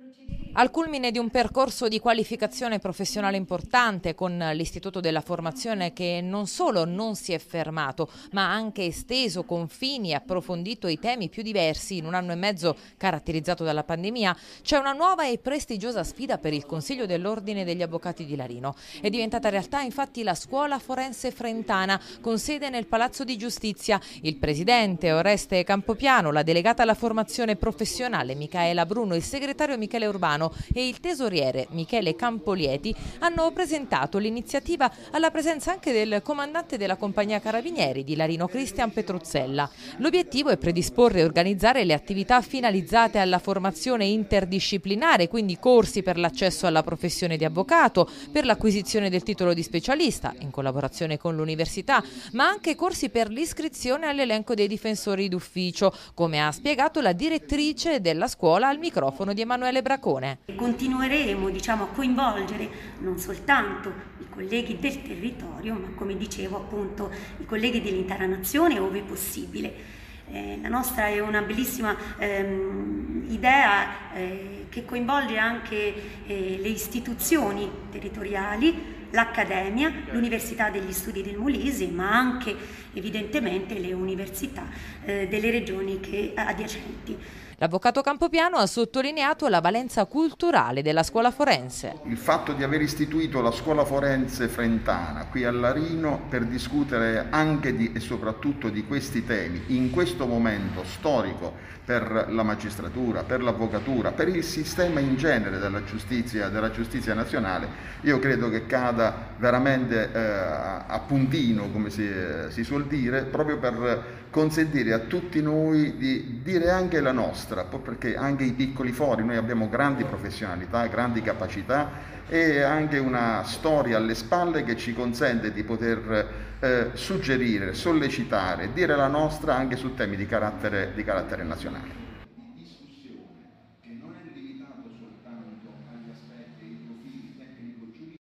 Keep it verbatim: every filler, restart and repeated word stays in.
Al culmine di un percorso di qualificazione professionale importante con l'Istituto della Formazione che non solo non si è fermato, ma ha anche esteso confini e approfondito i temi più diversi in un anno e mezzo caratterizzato dalla pandemia, c'è una nuova e prestigiosa sfida per il Consiglio dell'Ordine degli Avvocati di Larino. È diventata realtà infatti la Scuola Forense Frentana, con sede nel Palazzo di Giustizia. Il presidente Oreste Campopiano, la delegata alla formazione professionale Micaela Bruno, il segretario Michele Urbano e il tesoriere Michele Campolieti hanno presentato l'iniziativa alla presenza anche del comandante della compagnia Carabinieri di Larino Cristian Petruzzella. L'obiettivo è predisporre e organizzare le attività finalizzate alla formazione interdisciplinare, quindi corsi per l'accesso alla professione di avvocato, per l'acquisizione del titolo di specialista in collaborazione con l'università, ma anche corsi per l'iscrizione all'elenco dei difensori d'ufficio, come ha spiegato la direttrice della scuola al microfono di Emanuele Bracone. Continueremo diciamo, a coinvolgere non soltanto i colleghi del territorio, ma come dicevo appunto i colleghi dell'intera nazione ove possibile. Eh, la nostra è una bellissima ehm, idea eh, che coinvolge anche eh, le istituzioni territoriali, l'Accademia, l'Università degli Studi del Molise, ma anche evidentemente le università eh, delle regioni che, adiacenti. L'avvocato Campopiano ha sottolineato la valenza culturale della scuola forense. Il fatto di aver istituito la scuola forense frentana qui a Larino per discutere anche di, e soprattutto di questi temi in questo momento storico per la magistratura, per l'avvocatura, per il sistema in genere della giustizia, della giustizia nazionale, io credo che cada veramente eh, a puntino, come si, eh, si suol dire, proprio per consentire a tutti noi di dire anche la nostra, perché anche i piccoli fori, noi abbiamo grandi professionalità, grandi capacità e anche una storia alle spalle che ci consente di poter eh, suggerire, sollecitare, dire la nostra anche su temi di carattere, di carattere nazionale.